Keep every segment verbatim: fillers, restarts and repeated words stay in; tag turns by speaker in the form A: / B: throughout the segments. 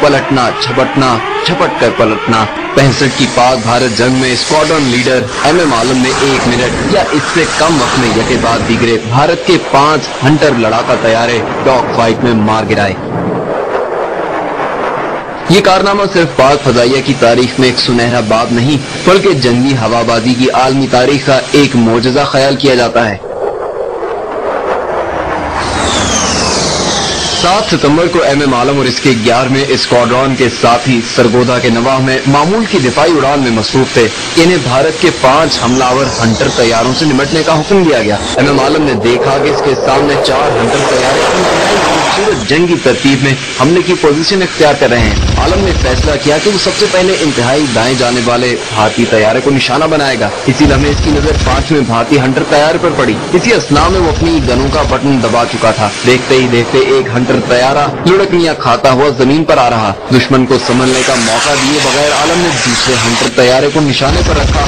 A: पलटना झपटना झपट कर पलटना। पैंसठ की पाक भारत जंग में squadron leader M M Alam ने एक मिनट या इससे कम वक्त में यके बाद दीगरे भारत के पांच हंटर लड़ाका तैयारे डॉग फाइट में मार गिराए। ये कारनामा सिर्फ पाक फजाइया की तारीख में एक सुनहरा बाब नहीं बल्कि जंगी हवाबाजी की आलमी तारीख का एक मोजज़ा ख्याल किया जाता है। सात सितंबर को एम एम आलम और इसके ग्यारहवें स्क्वाड्रन के साथी सरगोदा के नवाह में मामूल की दिफाई उड़ान में मसरूफ थे। इन्हें भारत के पांच हमलावर हंटर तैयारों से निपटने का हुक्म दिया गया। एम एम आलम ने देखा कि इसके सामने चार हंटर तैयारे खूबसूरत जंगी तरतीब में हमले की पोजीशन इख्तियार कर रहे हैं। आलम ने फैसला किया कि वो सबसे पहले इंतहाई दाएं जाने वाले भारतीय तैयारे को निशाना बनाएगा। इसी लम्हे इसकी नजर पांचवें भारतीय हंटर तैयारे पर पड़ी। इसी असना में वो अपनी गनों का बटन दबा चुका था। देखते ही देखते एक हंटर तैयारा लुढ़कनियां खाता हुआ जमीन पर आ रहा। दुश्मन को संभलने का मौका दिए बगैर आलम ने दूसरे हंटर तैयारे को निशाने पर रखा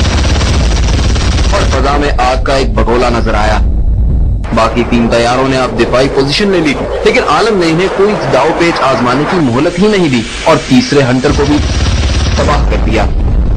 A: और फजा में आग का एक बगोला नजर आया। बाकी तीन तैयारों ने अब दिफाई पोजीशन ले ली, लेकिन आलम ने इन्हें कोई दाव पेच आजमाने की मोहलत ही नहीं दी और तीसरे हंटर को भी तबाह कर दिया।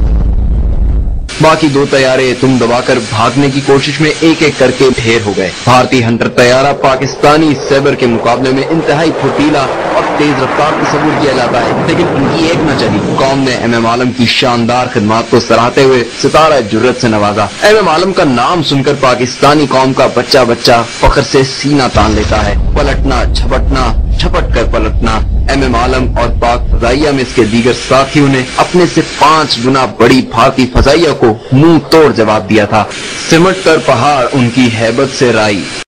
A: बाकी दो तैयारे तुम दबाकर भागने की कोशिश में एक एक करके ढेर हो गए। भारतीय हंटर तैयारा पाकिस्तानी सैबर के मुकाबले में इंतहाई फुर्तीला और तेज रफ्तार तस्वुर किया जाता है, लेकिन इनकी एक न चली। कौम ने एम एम आलम की शानदार खिदमात को सराहते हुए सितारा जुर्रत से नवाजा। एम एम आलम का नाम सुनकर पाकिस्तानी कौम का बच्चा बच्चा फख्र से सीना तान लेता है। पलटना झपटना झपट कर पलटना। एम एम आलम और पाक फजाइया में इसके दीगर साथियों ने अपने से पांच गुना बड़ी भारतीय फजाइया को मुंह तोड़ जवाब दिया था। सिमट कर पहाड़ उनकी हैबत से राई,